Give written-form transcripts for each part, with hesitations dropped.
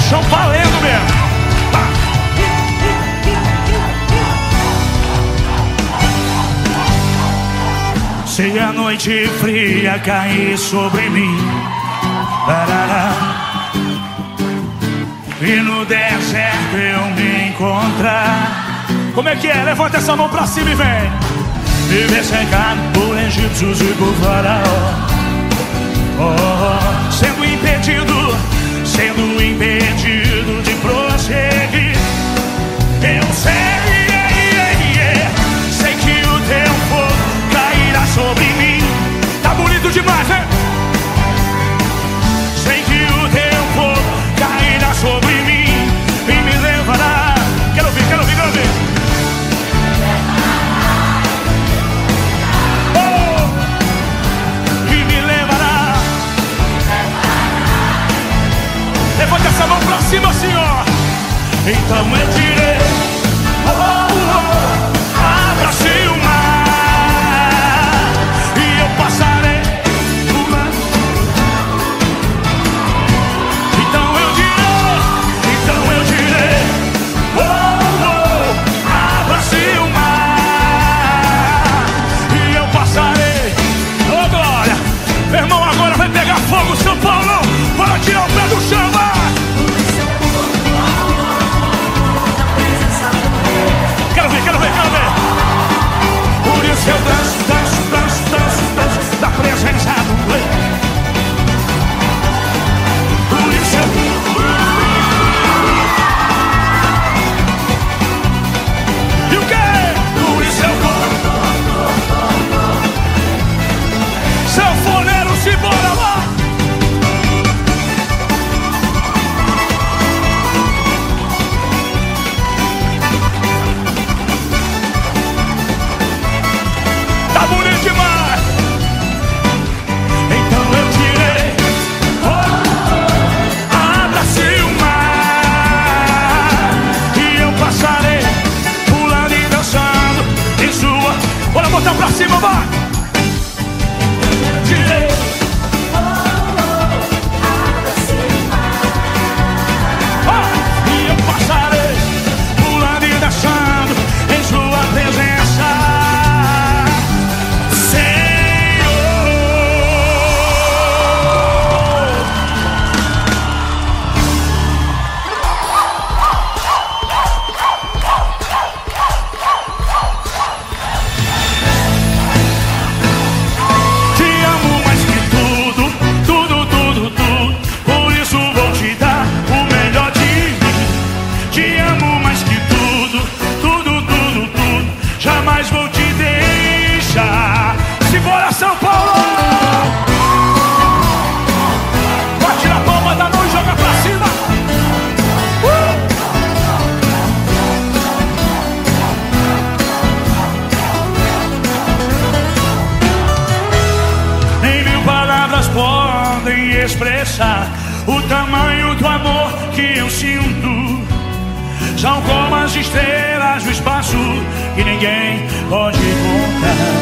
chão valendo mesmo. Se a noite fria cair sobre mim, e no deserto eu me encontrar, como é que é? Levanta essa mão pra cima e vem. Viver cercado por egípcios e por faraó, sendo impedido de prosseguir. Eu sei que o teu fogo cairá sobre mim. Tá bonito demais, né? Sei que o teu fogo cairá sobre mim e me levará. Quero ouvir. Levanta essa mão pra cima, Senhor. Então eu direi, abra-se o mar e eu passarei por lá. Então eu direi, abra-se o mar e eu passarei. Oh, glória. Meu irmão, agora vai pegar fogo, São Paulo. Bora tirar o pé do chão, vai. Quero ver. Por isso eu danço da presença do Rei. Por isso eu... E o quê? Por isso eu vou. Sanfoneiro, se bora lá. Bota pra cima, vai! Direi, e eu passarei pulando e dançando em sua presença, Senhor. Jamais vou te deixar. Simbora, São Paulo! Bate na palma da mão e joga pra cima. Nem mil palavras podem expressar o tamanho do amor que eu sinto. São como as estrelas do espaço que ninguém pode contar.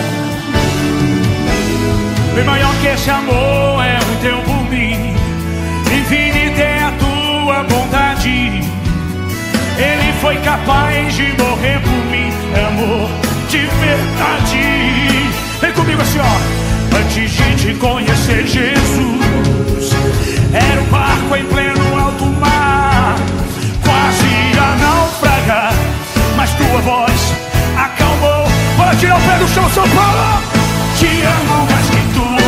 Bem maior que esse amor é o teu por mim. Infinita é a tua bondade. Ele foi capaz de morrer por mim. É amor de verdade. Vem comigo assim, ó. Antes de te conhecer, Jesus, era um barco em pleno alto mar, quase a naufragar, mas tua voz acalmou. Bora tirar o pé do chão, São Paulo. Te amo mais que tudo.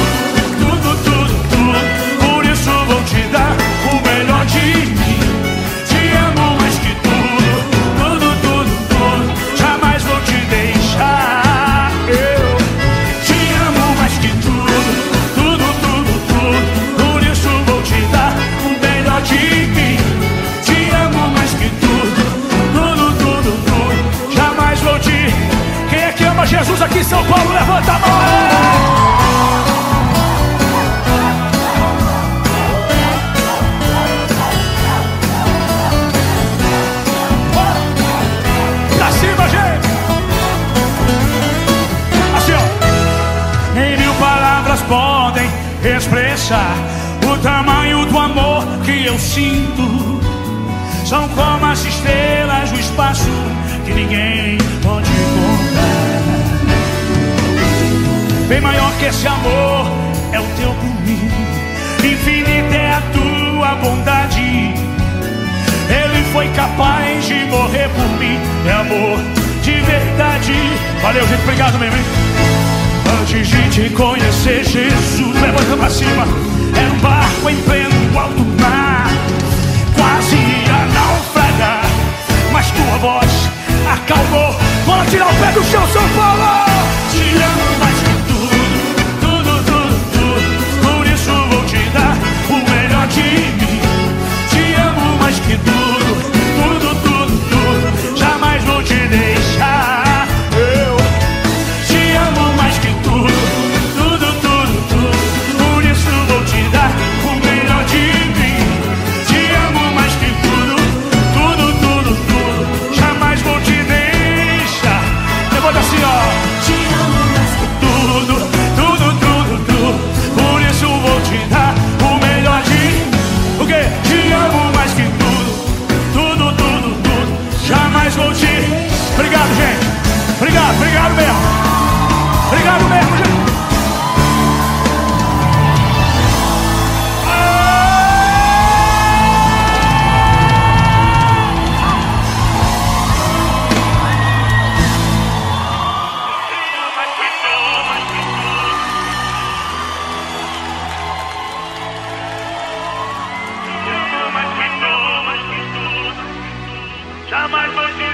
Por isso vou te dar o melhor de mim. Te amo mais que tudo. Jamais vou te deixar. Eu te amo mais que tudo. Por isso vou te dar o melhor de mim. Te amo mais que tudo. Jamais vou te... Quem é que ama Jesus aqui em São Paulo? Levanta a mão! Pra cima, gente! Assim, ó. Nem mil palavras podem expressar o tamanho do amor que eu sinto. são como as estrelas do espaço que ninguém pode contar. Bem maior que esse amor é o teu por mim, infinita é a tua bondade. Ele foi capaz de morrer por mim, é amor de verdade. Valeu, gente, obrigado mesmo, hein? Antes de te conhecer, Jesus, levanta pra cima. Era um barco em pleno alto mar, quase ia naufragar, mas tua voz acalmou. Bora tirar o pé do chão, São Paulo! Te amo mais que tudo, tudo, tudo, tudo. Por isso vou te dar o melhor de mim. Te amo mais que tudo, tudo, tudo, tudo. Jamais vou te deixar. Eu te amo mais que tudo, tudo, tudo, tudo. Por isso vou te dar o melhor de mim. Te amo mais que tudo, tudo, tudo, tudo. Jamais vou te deixar. Levanta assim, ó. Te amo mais que tudo, tudo, tudo, tudo. Por isso vou te dar o melhor de mim. O quê? Te amo mais que tudo, tudo, tudo, tudo. Jamais vou te... Obrigado, gente. Obrigado, obrigado mesmo. Obrigado mesmo, gente. Jamais vou te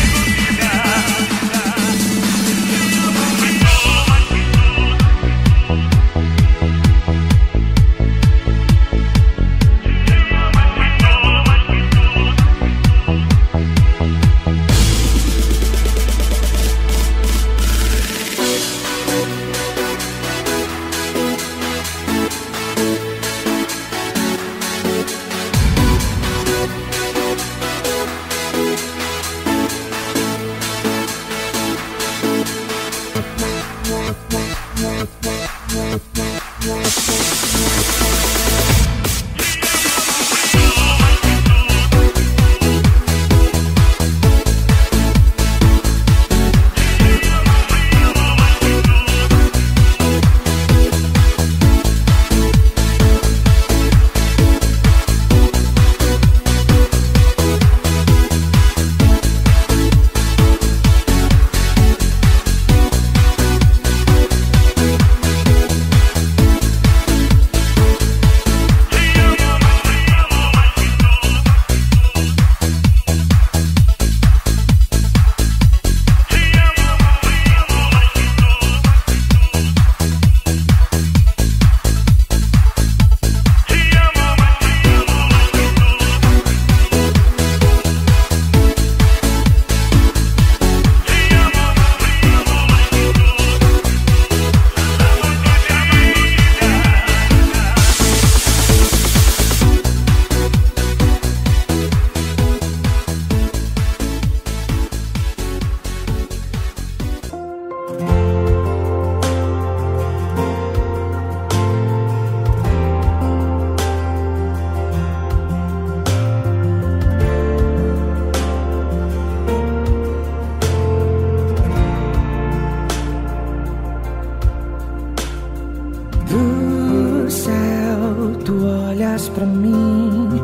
Pra mim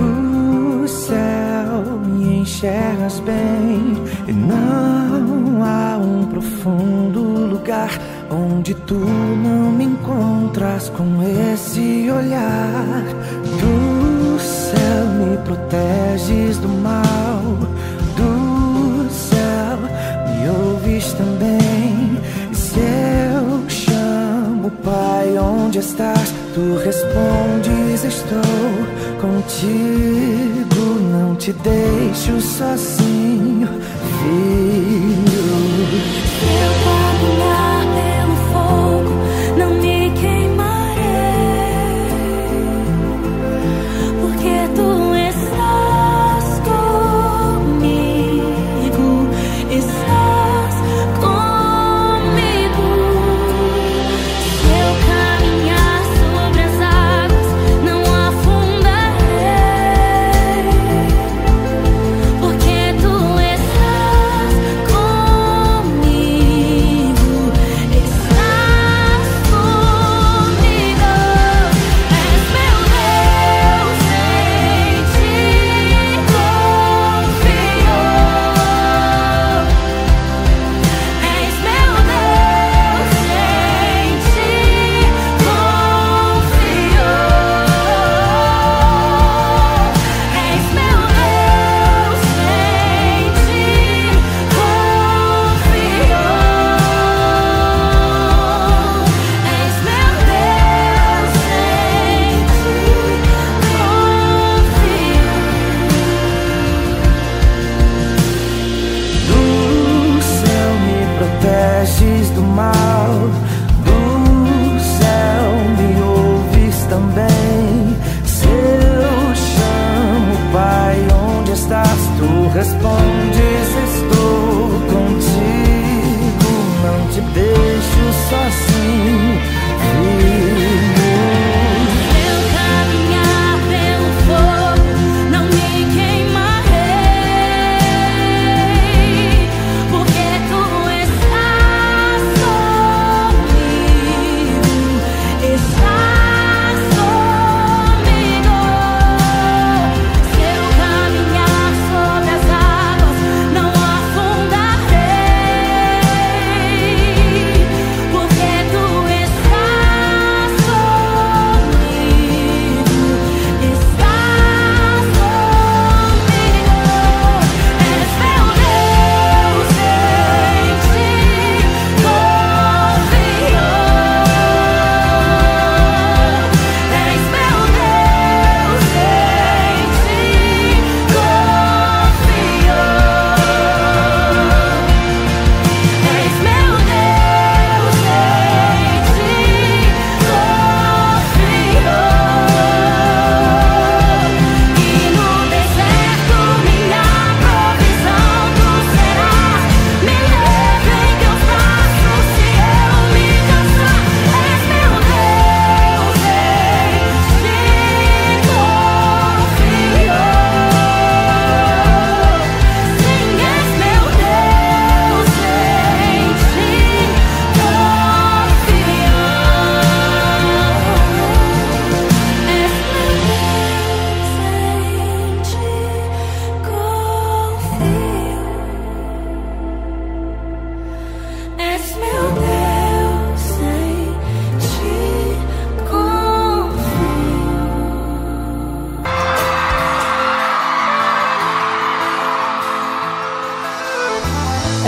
do céu, me enxergas bem, e não há um profundo lugar onde tu não me encontras com esse olhar. Do céu me proteges do mal, do céu me ouves também. E se eu chamo Pai, onde estás? Tu respondes, estou contigo, não te deixo sozinho, filho. Se eu caminhar pelo fogo, não me queimarei, porque tu estás comigo, estás comigo. Se eu caminhar sobre as águas, não afundarei,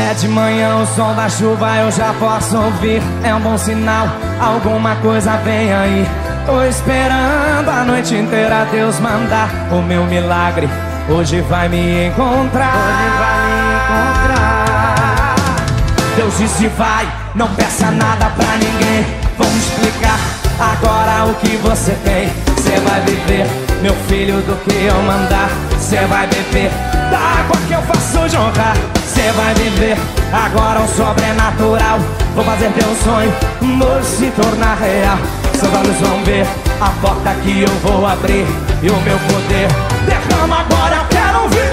É de manhã, o som da chuva eu já posso ouvir. É um bom sinal, alguma coisa vem aí. Tô esperando a noite inteira Deus mandar o meu milagre. Hoje vai me encontrar. Hoje vai me encontrar. Deus disse vai, não peça nada pra ninguém. Vamos explicar agora o que você tem. Cê vai viver, meu filho, do que eu mandar. Cê vai beber da água que eu faço jorrar. Cê vai viver agora um sobrenatural. Vou fazer teu sonho se tornar real. Seus olhos vão ver a porta que eu vou abrir. E o meu poder derrama agora, eu quero ouvir.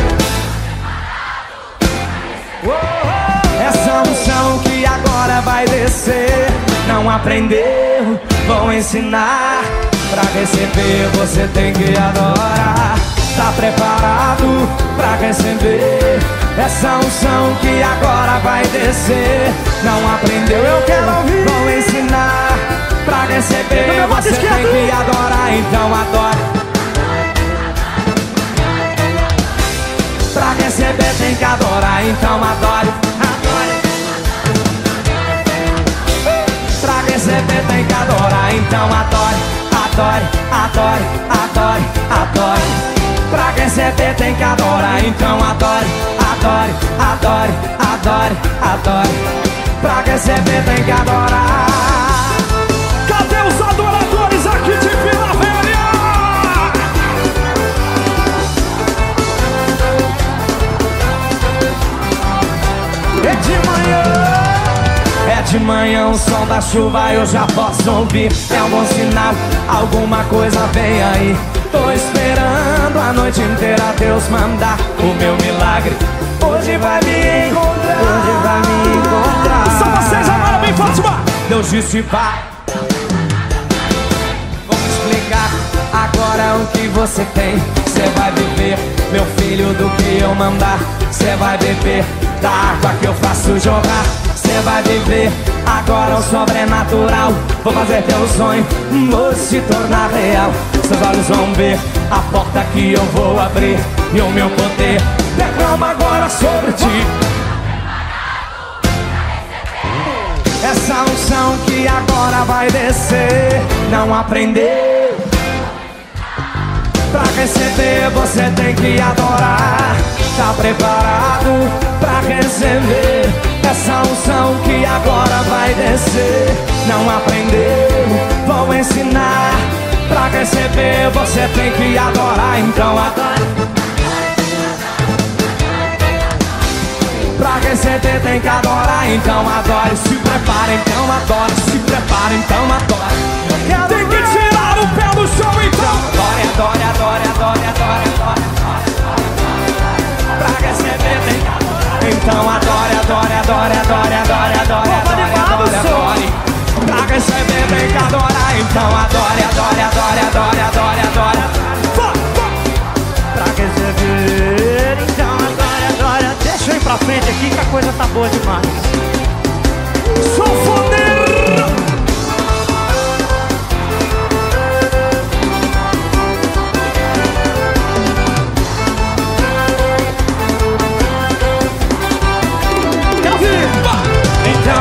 Essa unção que agora vai descer. Não aprendeu, vou ensinar. Pra receber você tem que adorar. Tá preparado pra receber essa unção que agora vai descer? Não aprendeu, eu quero ouvir. Vou ensinar. Pra receber você tem que adorar, então adore. Pra receber tem que adorar, então adore. Adore. Pra receber tem que adorar, então adore. Adore, adore, adore, adore. Pra receber tem que adorar, então adore. Adore, adore, adore, adore. Pra receber tem que adorar. Cadê os adoradores aqui de Vila Velha? É de manhã, o som da chuva eu já posso ouvir. É um bom sinal, alguma coisa vem aí. Tô esperando a noite inteira Deus mandar o meu milagre. Hoje vai me encontrar. Hoje vai me encontrar. São vocês agora, bem Fátima. Deus disse vai. Vamos explicar agora o que você tem. Cê vai viver, meu filho, do que eu mandar. Cê vai beber da água que eu faço jorrar. Cê vai viver agora o sobrenatural. Vou fazer teu sonho se tornar real. Seus olhos vão ver a porta que eu vou abrir. E o meu poder derrama agora sobre ti. Essa unção que agora vai descer. Não aprendeu? Pra receber você tem que adorar. Tá preparado pra receber essa unção que agora vai descer? Não aprendeu? Vou ensinar. Pra receber você tem que adorar, então adore. Pra receber tem que adorar, então adore. Se prepara, então adore. Se prepara, então adore. Tem que tirar o pé do chão, então. Adore, adore, adore, adore, adore, adore. Pra receber tem que adorar, então adore, adore, adore, adore, adore, adore, adore, adore, adore. Pra receber tem que adorar, então adore, adore, adore, adore, adore, adore. Pra receber, então adore, adore. Deixa eu ir pra frente aqui que a coisa tá boa demais. Sou foder. Então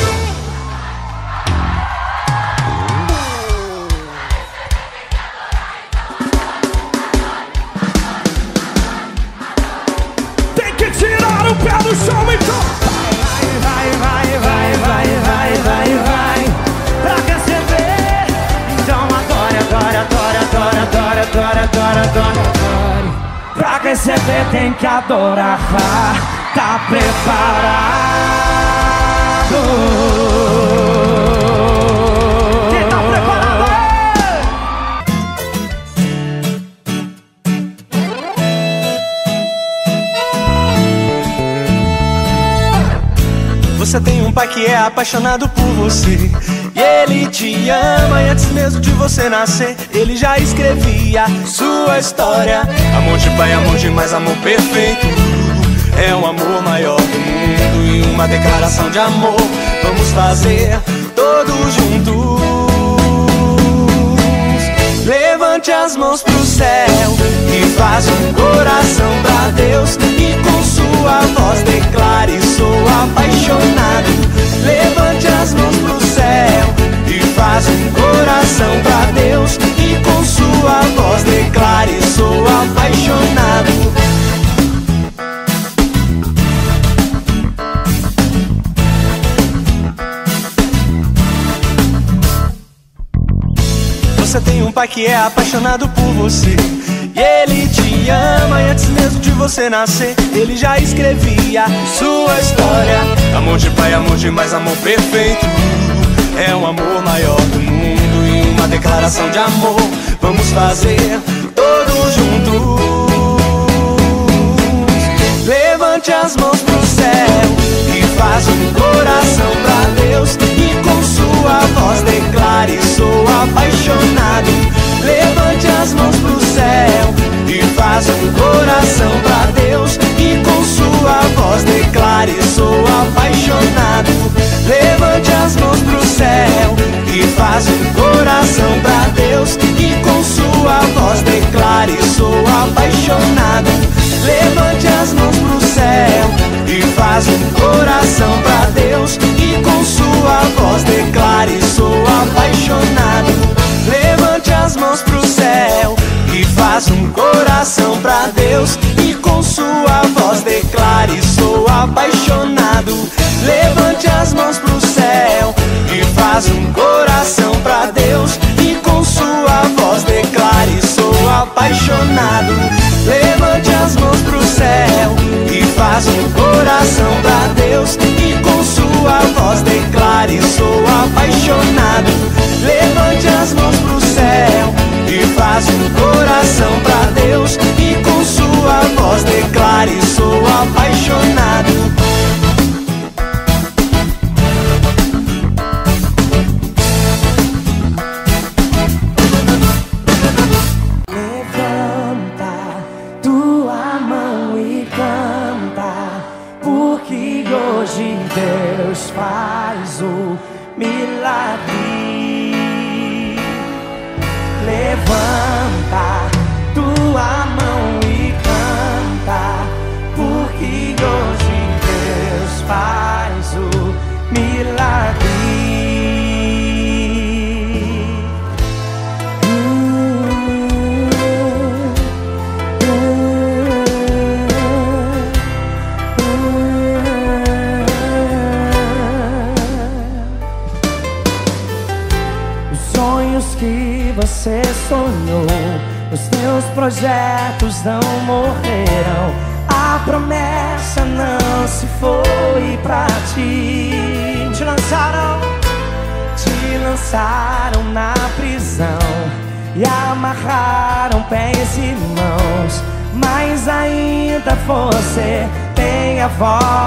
tem que tirar o pé do chão, então. vai, vai, vai, vai, vai, vai, vai. Pra receber, então adore, adore, adore, adore, adore, adore, adore, adore, adore. Pra receber tem que adorar. Tá preparado? Quem tá preparado? Você tem um pai que é apaixonado por você, e ele te ama, e antes mesmo de você nascer ele já escrevia sua história. Amor de pai, amor de mais, amor perfeito. É o amor maior do mundo e uma declaração de amor vamos fazer todos juntos. Levante as mãos pro céu e faça um coração pra Deus, e com sua voz declare sou apaixonado. Levante as mãos pro céu e faz um coração pra Deus, e com sua voz declare: sou apaixonado. Você tem um pai que é apaixonado por você, e ele te ama, e antes mesmo de você nascer ele já escrevia sua história. Amor de pai, amor demais, amor perfeito. É um amor maior do mundo e uma declaração de amor vamos fazer todos juntos. Levante as mãos pro céu e faz um coração pra Deus, e com sua voz declare: sou apaixonado. Levante as mãos pro céu e faz um coração pra Deus, e com sua voz declare: sou apaixonado. Levante as mãos pro céu e faz um coração pra Deus, e com sua voz declare: sou apaixonado. Levante as mãos pro céu e faz um coração pra Deus, e com sua voz declare: sou apaixonado. Levante as mãos pro céu e faz um coração pra Deus, e com sua voz declare: sou apaixonado. Levante as mãos pro céu e faz um coração pra Deus, e com sua voz declare: sou apaixonado. Levante as mãos pro céu e faz um coração pra Deus, e com sua voz declare: sou apaixonado. Levante as mãos pro céu e faz um coração pra Deus, e com sua voz declare: sou apaixonado. Deus faz o milagre. Levanta tua mão e canta, porque hoje Deus faz o milagre. Que você sonhou, os teus projetos não morreram, a promessa não se foi pra ti. Te lançaram na prisão e amarraram pés e mãos, mas ainda você tem a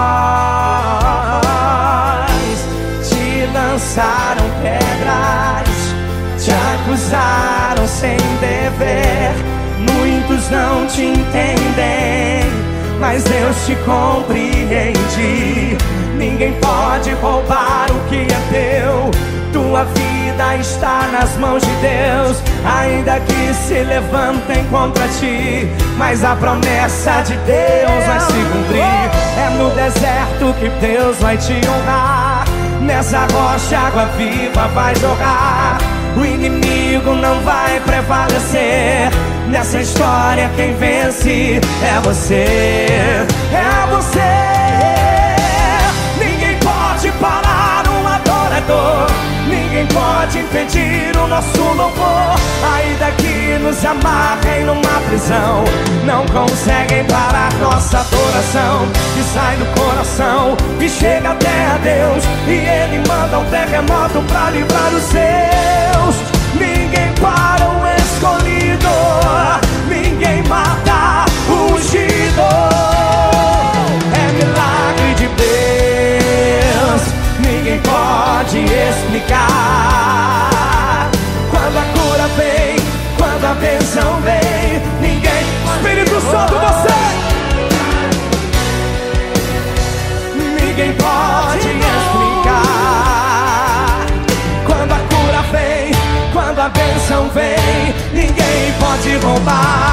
voz. Te lançaram pedras, te acusaram sem dever, muitos não te entendem, mas Deus te compreende. Ninguém pode roubar o que é teu, tua vida está nas mãos de Deus. Ainda que se levantem contra ti, mas a promessa de Deus vai se cumprir. É no deserto que Deus vai te honrar, nessa rocha água viva vai jorrar. O inimigo não vai prevalecer, nessa história quem vence é você. É você. Ninguém pode parar um adorador, ninguém pode impedir o nosso louvor. Ainda que nos amarrem numa prisão, não conseguem parar nossa adoração, que sai do coração e chega até a Deus, e Ele manda um terremoto pra livrar os seus. Ninguém para o escolhido, ninguém mata o ungido. É milagre de Deus, ninguém pode explicar. Quando a cura vem, quando a bênção vem, ninguém... Espírito Santo, você! Ninguém pode explicar. Quando a cura vem, quando a bênção vem, ninguém pode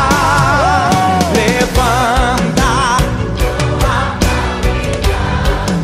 roubar. Levanta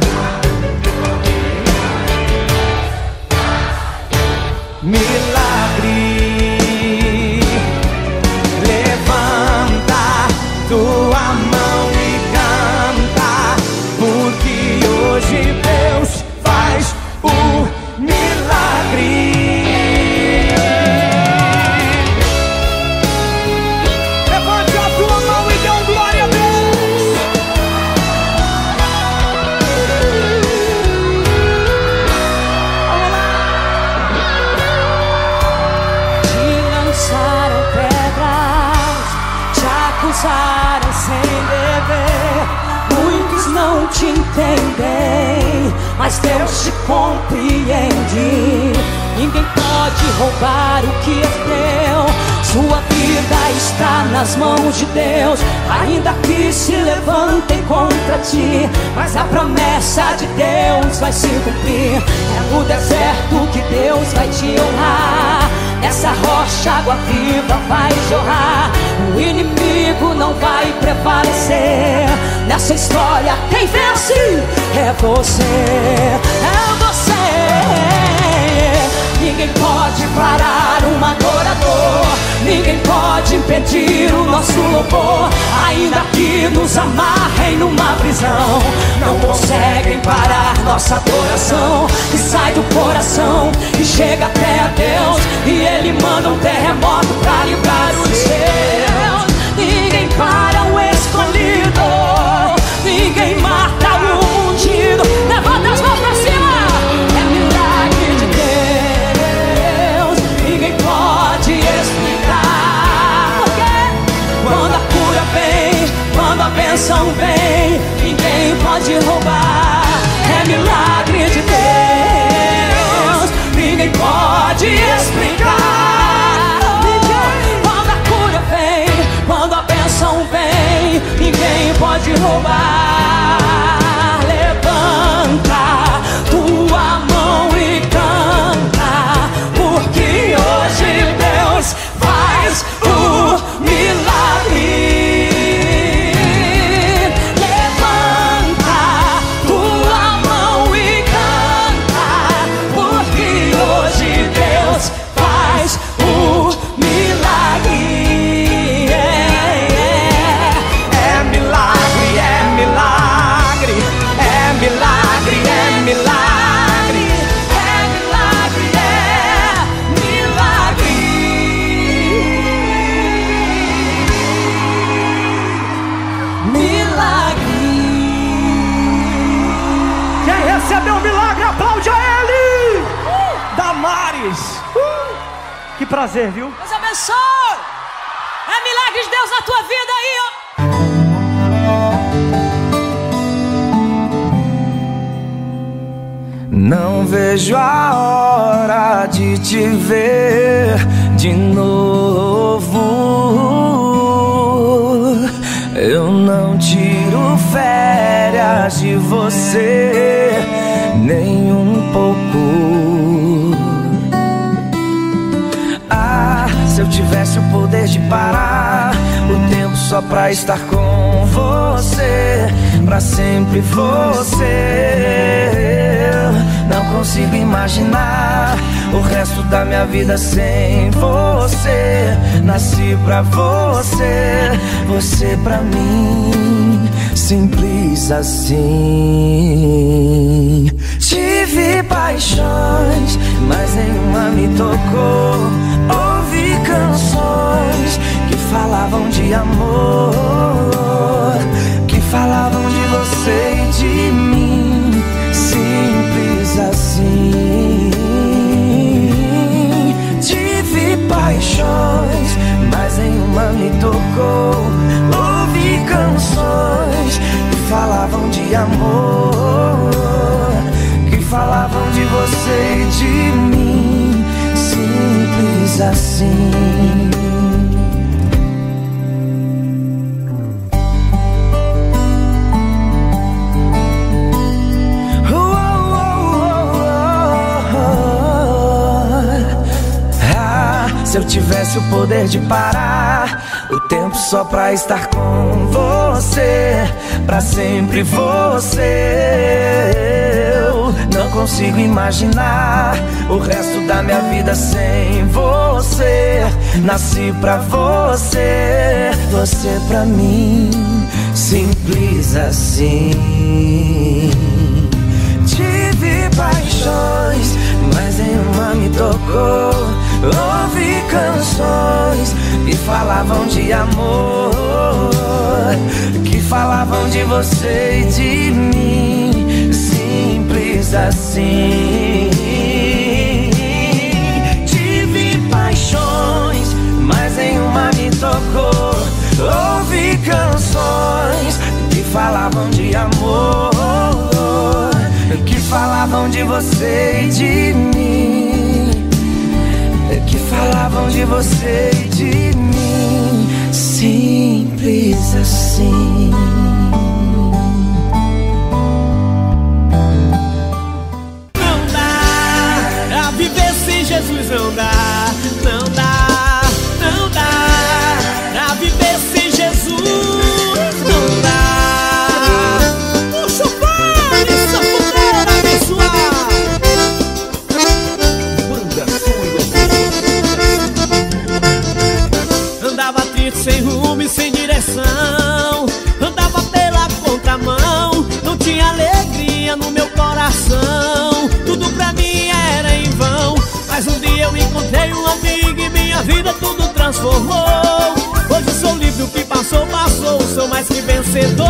passarem sem dever. Muitos não te entendem, mas Deus te compreende. Ninguém pode roubar o que é teu. Sua vida está nas mãos de Deus. Ainda que se levantem contra ti, mas a promessa de Deus vai se cumprir. É no deserto que Deus vai te honrar. Nessa rocha água viva vai jorrar. O inimigo não vai prevalecer. Nessa história quem vence é você. É você. Ninguém pode parar um adorador. Ninguém pode impedir o nosso louvor. Ainda que nos amarrem numa prisão, não conseguem parar nossa adoração. Que sai do coração e chega até a Deus. E Ele manda um terremoto pra livrar os seus. Ninguém para o escolhido. Ninguém mata o ungido. Levanta as mãos pra cima. É milagre de Deus. Ninguém pode explicar. Porque quando a cura vem, quando a bênção vem, ninguém pode roubar. É milagre de Deus. Ninguém pode explicar. Quando a cura vem, quando a bênção vem, ninguém pode roubar. Levanta tua mão e canta, porque hoje Deus faz o milagre. Levanta tua mão e canta, porque hoje Deus faz o milagre. É milagre, é milagre, é milagre, é milagre, é milagre, é milagre. Milagre. Quem recebeu o milagre, aplaude a ele! Damares! Que prazer, viu? Deus abençoe. É milagre de Deus na tua vida aí, ó. Não vejo a hora de te ver de novo. Eu não tiro férias de você, nem um pouco. Ah, se eu tivesse o poder de parar o tempo só pra estar com você, pra sempre você. Não consigo imaginar o resto da minha vida sem você. Nasci pra você, você pra mim, simples assim. Tive paixões, mas nenhuma me tocou. Ouvi canções que falavam de amor, que falavam de você e de mim, simples assim. Tive paixões, mas nenhuma me tocou. Ouvi canções que falavam de amor, que falavam de você e de mim, simples assim. Se eu tivesse o poder de parar o tempo só pra estar com você, pra sempre você. Eu não consigo imaginar o resto da minha vida sem você. Nasci pra você, você pra mim, simples assim. Tive paixões, mas nenhuma me tocou. Ouvi canções que falavam de amor, que falavam de você e de mim, simples assim. Tive paixões, mas nenhuma me tocou. Ouvi falavam de amor, que falavam de você e de mim, que falavam de você e de mim, simples assim. Não dá pra viver sem Jesus, não dá, não dá, não dá pra viver sem Jesus, não dá. Puxa o pai, sanfoneiro abençoar. Andava triste, sem rumo e sem direção, andava pela contramão, não tinha alegria no meu coração, tudo pra mim era em vão. Mas um dia eu encontrei um amigo e minha vida tudo transformou. Hoje sou livre, o que passou, passou, sou mais que vencedor.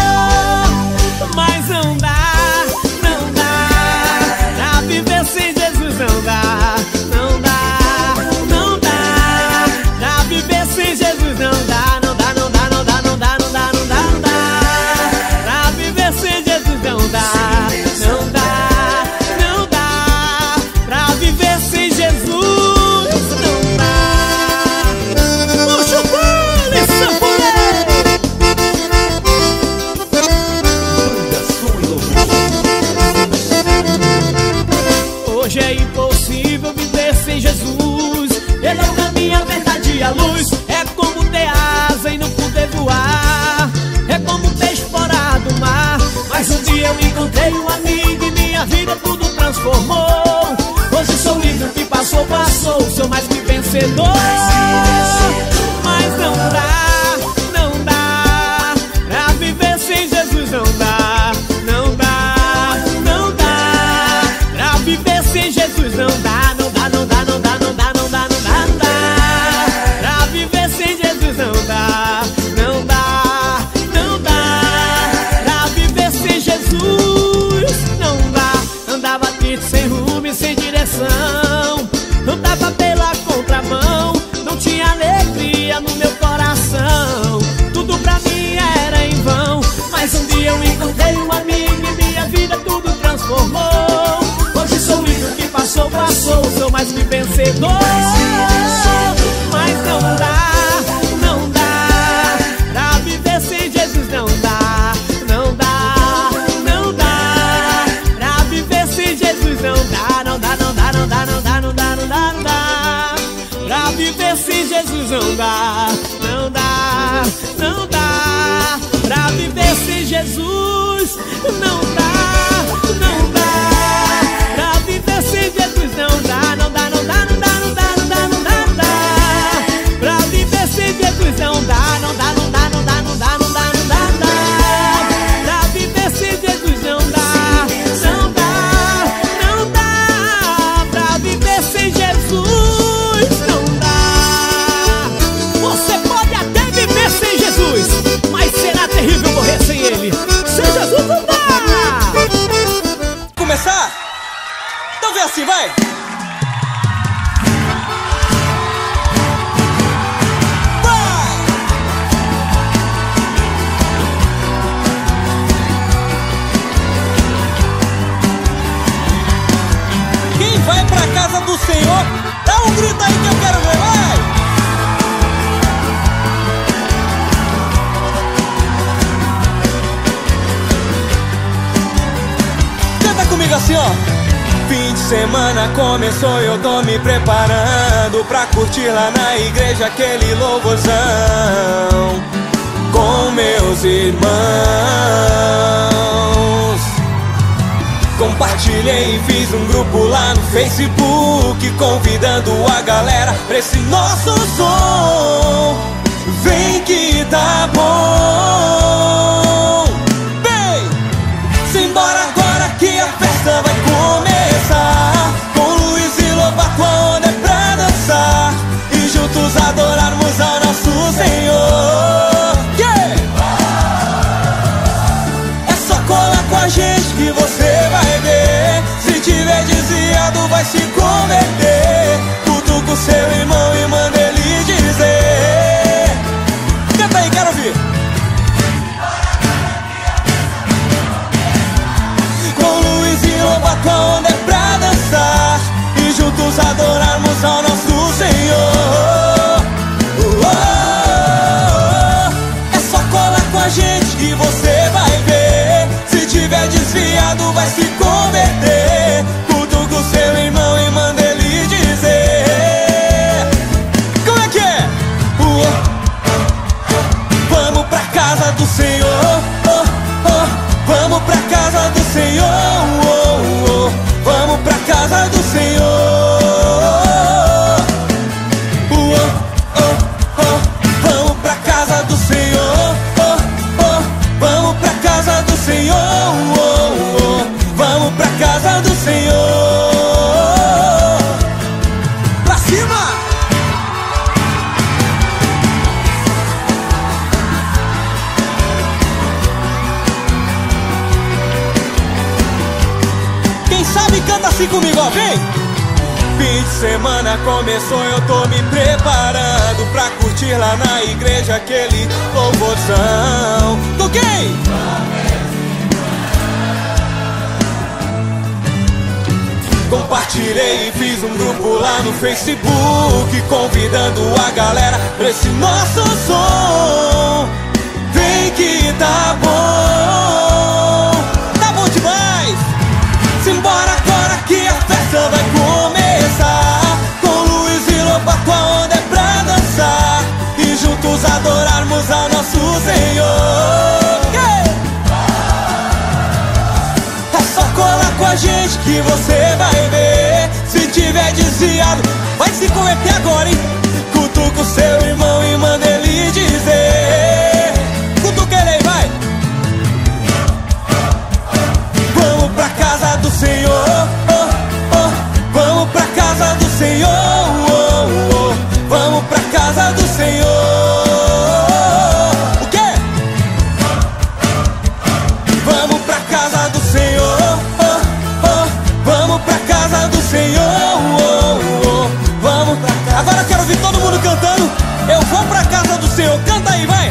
Mas não dá, não dá pra viver sem Jesus, não dá, não dá, não dá pra viver sem Jesus, não dá, não dá, não dá, não dá, não dá, não dá, não dá, não dá pra viver sem Jesus, não dá, não dá, não dá pra viver sem Jesus, não dá. Puxa o pano, sanfoneiro. Hoje é impossível viver sem Jesus. Ele é o caminho, a verdade e a luz. É como ter asa e não poder voar, é como peixe fora do mar. Mas um dia eu encontrei um amigo e minha vida tudo transformou. Hoje sou livre, o que passou, passou, sou mais que vencedor. Mas não dá, não dá pra viver sem Jesus, não dá, não dá, não dá pra viver sem Jesus, não dá, não dá, não dá, não dá, não dá, não dá, não dá, não dá pra viver sem Jesus, não dá, não dá, não dá pra viver sem Jesus, não dá. Andava triste, sem rumo e sem direção, andava pela contramão, não tinha alegria no meu coração, tudo pra mim era em vão. Mas um dia eu encontrei um amigo e minha vida tudo transformou. Hoje sou livre, o que passou, passou, sou mais que vencedor. Mas não dá, não dá pra viver sem Jesus, não dá, não dá, não dá pra viver sem Jesus, não dá, não dá, não dá, não dá, não dá, não dá, não dá, não dá pra viver sem Jesus, não dá, não dá, não dá pra viver sem Jesus, não dá, não dá pra viver sem Jesus, não dá, não dá, não dá, não dá, não dá, não dá, não dá, não dá pra viver sem Jesus, não dá, não dá, não dá, não dá, não dá, não dá, não dá, não dá pra viver sem Jesus, não dá, não dá, não dá pra viver sem Jesus, não dá. Você pode até viver sem Jesus, mas será terrível morrer sem Ele. Sem Jesus não dá. Começar? Então vem assim, vai! Quem vai pra casa do Senhor, dá um grito aí que eu quero ver, vai! Canta comigo assim, ó. Fim de semana começou e eu tô me preparando pra curtir lá na igreja aquele louvorzão com meus irmãos. Compartilhei e fiz um grupo lá no Facebook, convidando a galera pra esse nosso som. Vem que tá bom. Vem! Simbora agora que a festa vai começar. Com Luiz e Lobato a onda é pra dançar e juntos adorarmos ao nosso Senhor. Yeah! É só colar com a gente que você vai ver. Se tiver desviado vai se converter. Cutuca o seu irmão e manda ele dizer. Canta aí, quero ouvir. Canta assim comigo, ó, vem! Fim de semana começou, eu tô me preparando pra curtir lá na igreja aquele louvorzão. Do quem? Compartilhei e fiz um grupo lá no Facebook, convidando a galera pra esse nosso som. Vem que tá bom demais. Simbora agora que a festa vai começar, com Luiz e Lobato a onda é pra dançar e juntos adorarmos ao nosso Senhor. É só colar com a gente que você vai ver. Se tiver desviado, vai se converter agora, hein? Cutuca o seu irmão e manda ele dizer. Cutuca ele aí, vai! Vamos pra casa do Senhor, oh, oh. Vamos pra casa do Senhor, oh, oh. Vamos pra casa do Senhor. O quê? Vamos pra casa do Senhor, oh, oh. Vamos pra casa do Senhor, oh, oh. Vamos pra casa. Agora eu quero ouvir todo mundo cantando. Eu vou pra casa do Senhor. Canta aí, vai!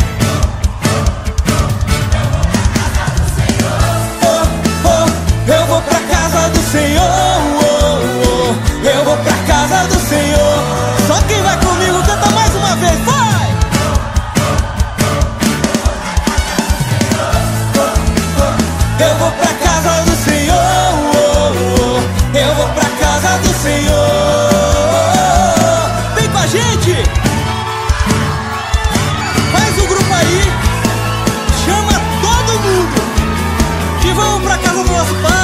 Eu vou pra casa do Senhor, oh, oh. Eu vou pra casa do Senhor. Só quem vai comigo canta mais uma vez, vai! Eu vou pra casa do Senhor, oh, oh. Eu vou pra casa do Senhor. Vem com a gente! Faz o grupo aí, chama todo mundo e vamos pra casa do nosso Pai.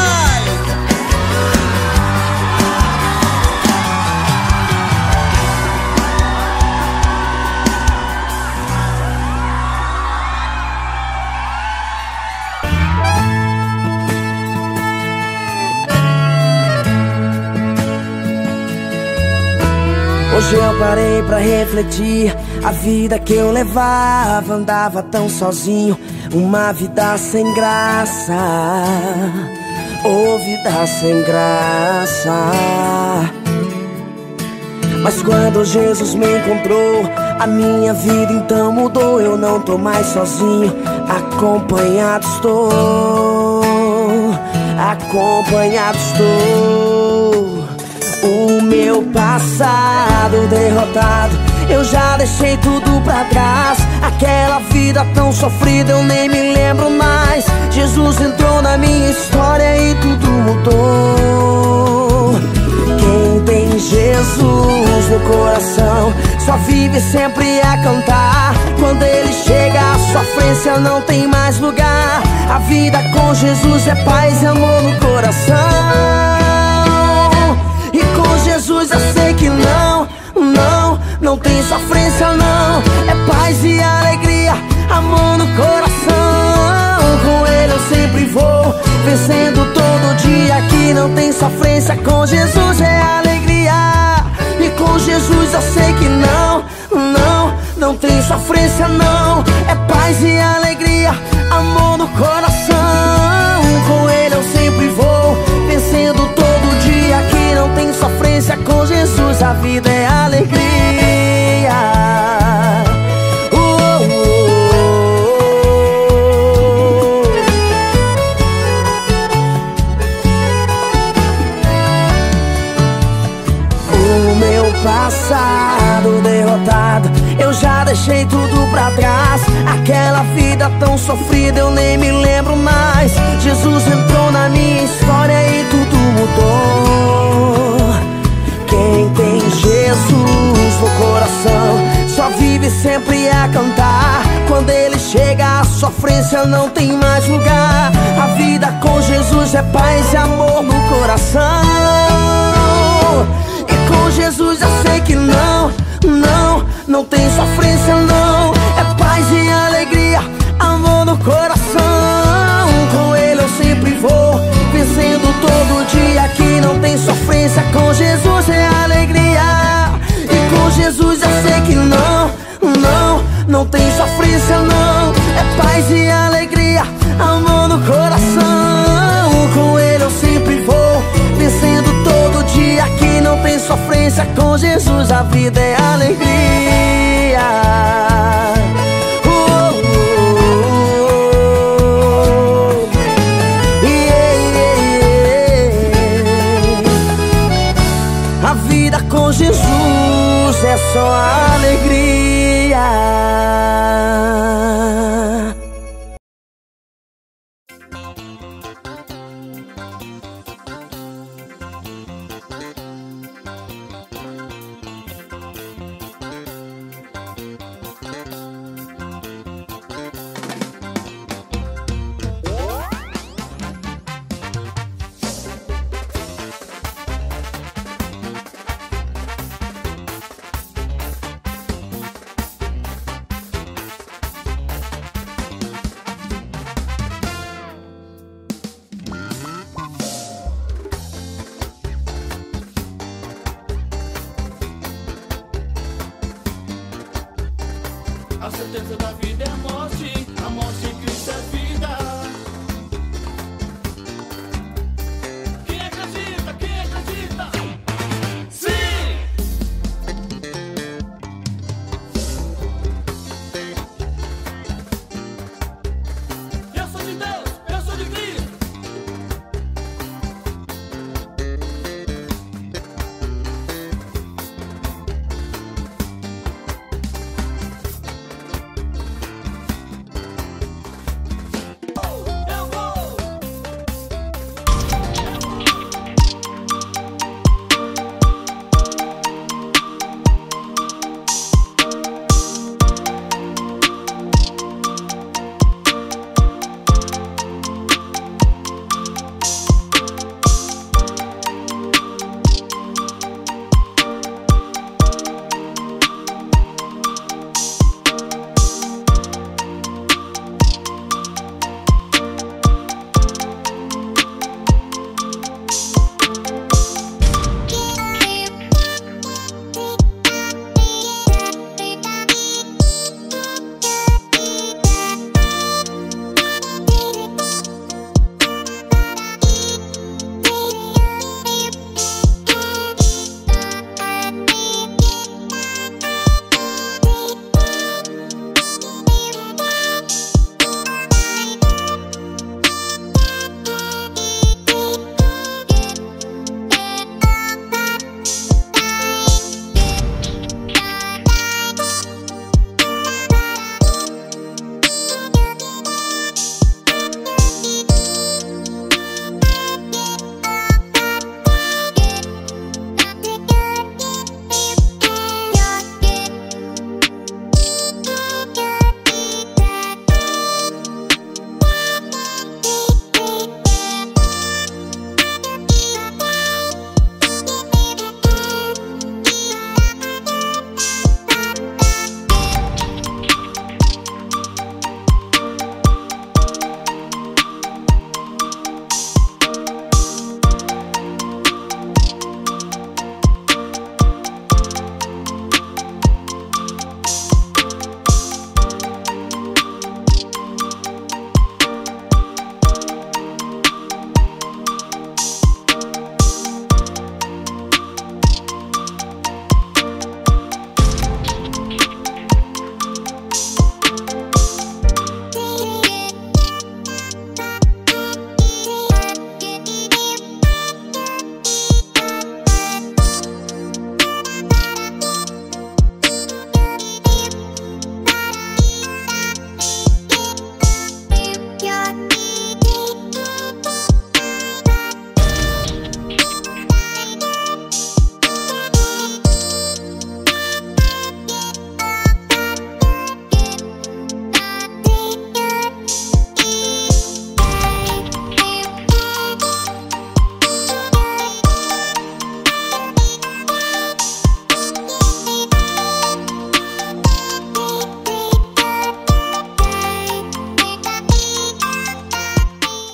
Hoje eu parei pra refletir. A vida que eu levava, andava tão sozinho. Uma vida sem graça, oh, vida sem graça. Mas quando Jesus me encontrou, a minha vida então mudou. Eu não tô mais sozinho, acompanhado estou, acompanhado estou. O meu passado derrotado, eu já deixei tudo pra trás. Aquela vida tão sofrida eu nem me lembro mais. Jesus entrou na minha história e tudo mudou. Quem tem Jesus no coração só vive sempre a cantar. Quando ele chega à sofrência não tem mais lugar. A vida com Jesus é paz e amor no coração. E com Jesus eu sei que não tem sofrência não. É paz e alegria, amor no coração. Com ele eu sempre vou, vencendo todo dia. Que não tem sofrência, com Jesus é alegria. E com Jesus eu sei que não tem sofrência não. É paz e alegria, amor no coração. Com ele eu sempre vou, vencendo todo dia. Que não tem sofrência, com Jesus a vida é alegria. O meu passado derrotado, eu já deixei tudo pra trás. Aquela vida tão sofrida eu nem me lembro mais. Jesus entrou na minha história e tudo mudou. Quem tem Jesus no coração só vive sempre a cantar. Quando ele chega a sofrência não tem mais lugar. A vida com Jesus é paz e amor no coração. E com Jesus eu sei que não tem sofrência não. É paz e alegria, amor no coração. Com ele eu sempre vou, vencendo todo dia. Que não tem sofrência, com Jesus é alegria. E com Jesus eu sei que não tem sofrência não. É paz e alegria, amor no coração. Com ele eu sempre vou, vencendo Jesus, a vida é alegria. A vida com Jesus é só alegria. A certeza da vida